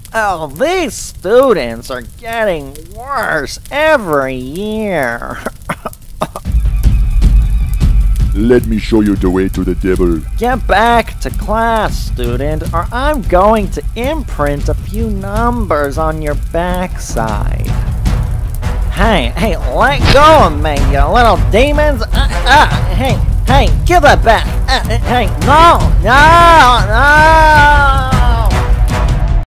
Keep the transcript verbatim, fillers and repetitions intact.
Oh, these students are getting worse every year. Let me show you the way to the devil. Get back to class, student, or I'm going to imprint a few numbers on your backside. Hey, hey, let go of me, you little demons! Uh, uh, hey, hey, give it back! Uh, hey, no, no, no!